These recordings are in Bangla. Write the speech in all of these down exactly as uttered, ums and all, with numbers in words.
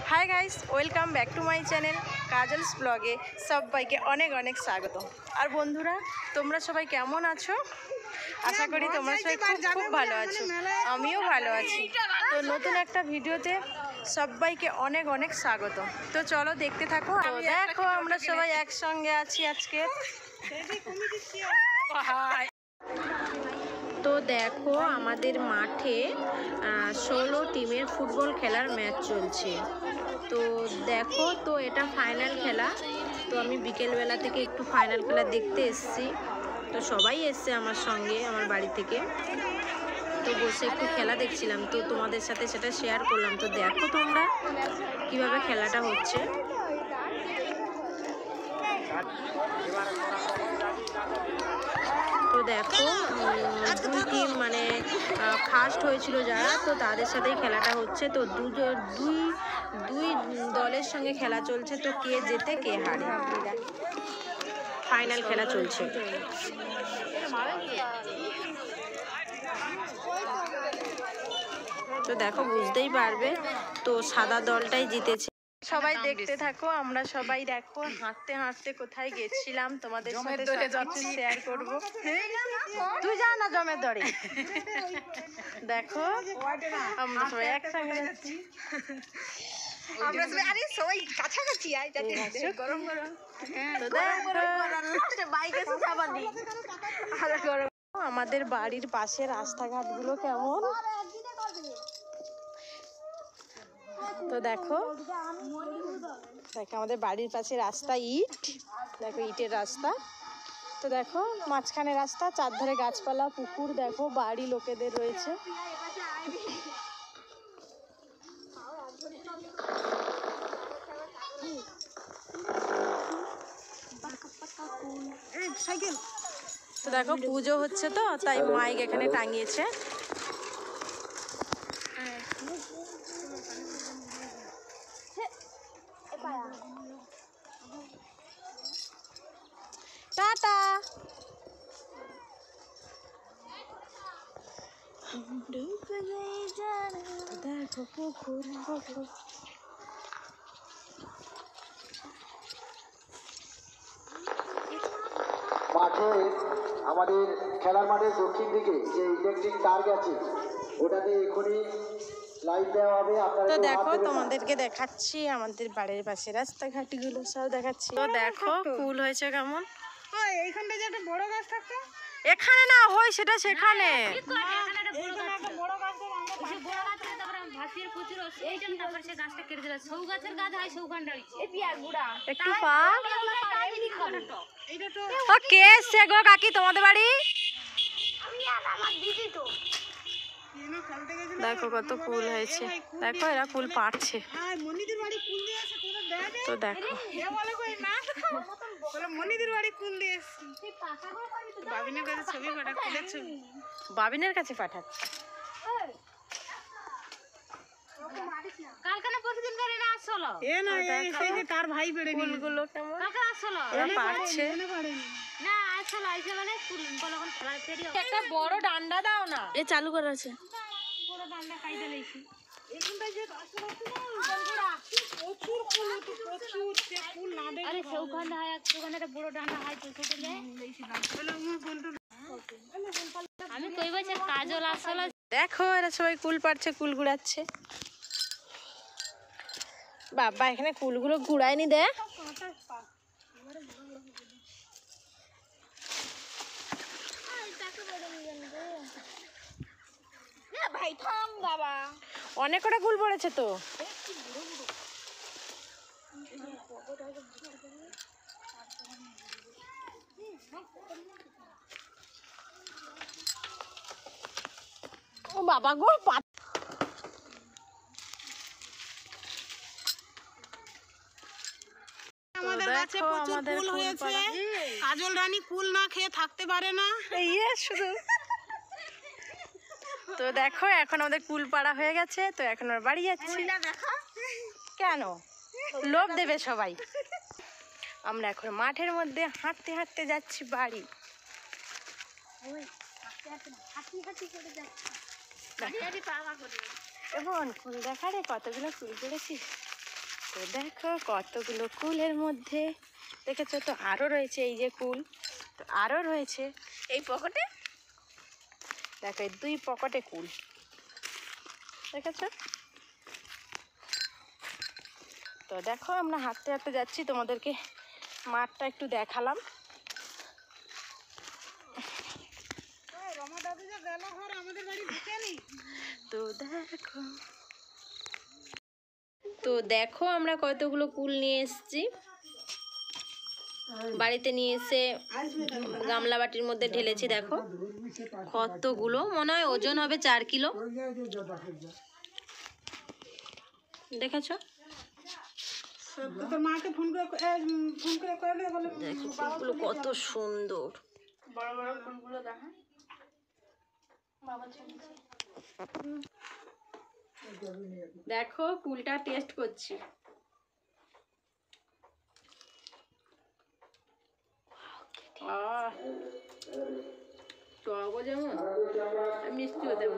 High guys, welcome back to my channel Kajal's ব্লগে সবাইকে অনেক অনেক স্বাগত। আর বন্ধুরা, তোমরা সবাই কেমন আছো? আশা করি তোমরা সবাই খুব খুব ভালো আছো, আমিও ভালো আছি। তো নতুন একটা ভিডিওতে সবাইকে অনেক অনেক স্বাগত। তো চলো দেখতে থাকো। তো দেখো আমরা সবাই একসঙ্গে আছি আজকে। তো দেখো আমাদের মাঠে ষোলো টিমের ফুটবল খেলার ম্যাচ চলছে। তো দেখো, তো এটা ফাইনাল খেলা। তো আমি বিকেলবেলা থেকে একটু ফাইনাল খেলা দেখতে এসেছি। তো সবাই এসছে আমার সঙ্গে, আমার বাড়ি থেকে। তো বসে একটু খেলা দেখছিলাম, তো তোমাদের সাথে সেটা শেয়ার করলাম। তো দেখো তোমরা কিভাবে খেলাটা হচ্ছে। তো দেখো দুই টিম মানে ফার্স্ট হয়েছিল যারা, তো তাদের সাথেই খেলাটা হচ্ছে। তো দুজন দুই দুই দলের সঙ্গে খেলা চলছে। তো কে জেতে কে হারে, ফাইনাল খেলা চলছে। তো দেখো বুঝতেই পারবে, তো সাদা দলটাই জিতেছে। সবাই দেখতে থাকো। আমরা সবাই দেখো হাঁটতে হাঁটতে কোথায় গেছিলাম তোমাদের সাথে সবকিছু শেয়ার করব। তুই যা না জমের দরে। দেখো আমরা সবাই একসঙ্গে যাচ্ছি। আমরা সবাই আরে সবাই কাছাকাছি আয় যাতে গরম গরম। তো দেখো বাইকে যাবার নেই। আমাদের বাড়ির পাশে রাস্তাঘাটগুলো কেমন। তো দেখো দেখো আমাদের বাড়ির পাশে রাস্তা ইট, দেখো ইটের রাস্তা। তো দেখো মাঝখানে রাস্তা, চারধারে গাছপালা, পুকুর, দেখো বাড়ি লোকেদের রয়েছে। তো দেখো পুজো হচ্ছে, তো তাই মাইক এখানে টাঙিয়েছে। টাটা। দেখো পুকুর, মাঠে আমাদের খেলার মাঠের দক্ষিণ দিকে যে ইলেকট্রিক তার গেছে, ওটাতে এখনই লাইট দেওয়া হবে। তো দেখো তোমাদেরকে দেখাচ্ছি আমাদের বাড়ির পাশে রাস্তাঘাটগুলো সব দেখাচ্ছি। তো দেখো ফুল হয়েছে কেমন। এইখানটা যে একটা বড় গাছ থাকতো, এখানে না হয় সেটা সেখানে। একটু কে এসছে গো কাকি তোমাদের বাড়ি? দেখো কত ফুল হয়েছে, দেখো এরা ফুল পাড়ছে। তো দেখো মনিদের বাড়ি কুল দিয়ে এসছি, বাবিনের কাছে ছবি পাঠা, কুলের ছবি বাবিনের কাছে পাঠাচ্ছে। তার ভাই বেড়ে ফুলগুলো কেমন এরা পাড়ছে। একটা বড় ডান্ডা দাও না, এ চালু করা আছে। দেখো এরা সবাই কুল পাড়ছে, কুল গুড়াচ্ছে। বাবা এখানে কুলগুলো গুড়ায়নি দে। ভাই থাম বাবা, অনেক কটা কুল পড়েছে তো। ও বাবা গো, আমাদের কাছে প্রচুর কুল হয়েছে। কাজল রানী কুল না খেয়ে থাকতে পারে না। শুধু তো দেখো এখন আমাদের কুল পাড়া হয়ে গেছে। তো এখন আমরা বাড়ি যাচ্ছি। কেন লোভ দেবে সবাই। আমরা এখন মাঠের মধ্যে হাঁটতে হাঁটতে যাচ্ছি বাড়ি। এখন ফুল দেখা রে, কতগুলো ফুল পড়েছিস। তো দেখো কতগুলো কুলের মধ্যে, দেখেছো তো আরও রয়েছে, এই যে কুল, তো আরও রয়েছে এই পকেটে, দেখো এই দুই পকেটে কুল, দেখেছো। তো দেখো আমরা হাঁটতে হাঁটতে যাচ্ছি, তোমাদেরকে মাঠটা একটু দেখালাম। তো দেখো তো দেখো আমরা কতগুলো কুল নিয়ে এসেছি, বাড়িতে নিয়ে এসে গামলা বাটির মধ্যে ঢেলেছি। দেখো কতগুলো, মনে হয় ওজন হবে চার কিলো, দেখেছো। দেখো ফুলগুলো কত সুন্দর, বড় বড় ফুলগুলো দেখা। দেখো কুলটা টেস্ট করছি। টকও যেমন মিষ্টিও তেমন।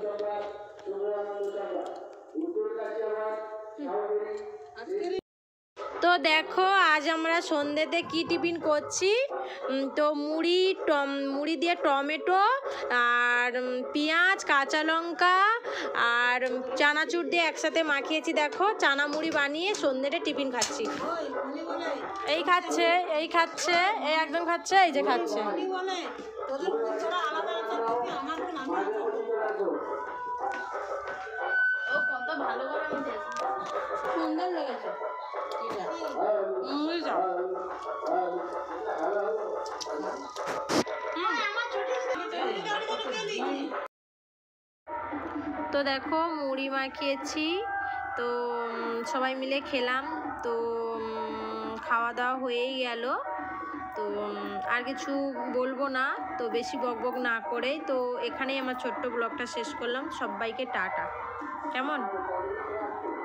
তো দেখো আজ আমরা সন্ধ্যেতে কি টিফিন করছি, তো মুড়ি টম মুড়ি দিয়ে টমেটো আর পেঁয়াজ কাঁচা লঙ্কা আর চানাচুর দিয়ে একসাথে মাখিয়েছি। দেখো চানা মুড়ি বানিয়ে সন্ধ্যেতে টিফিন খাচ্ছি। এই খাচ্ছে এই খাচ্ছে এই একদম খাচ্ছে, এই যে খাচ্ছে। ও কত ভালো করে সুন্দর লেগেছে। তো দেখো মুড়ি মাখিয়েছি, তো সবাই মিলে খেলাম। তো খাওয়া দাওয়া হয়েই গেল, তো আর কিছু বলবো না, তো বেশি বক বক না করেই তো এখানেই আমার ছোট্ট ব্লগটা শেষ করলাম। সবাইকে টাটা। কেমন?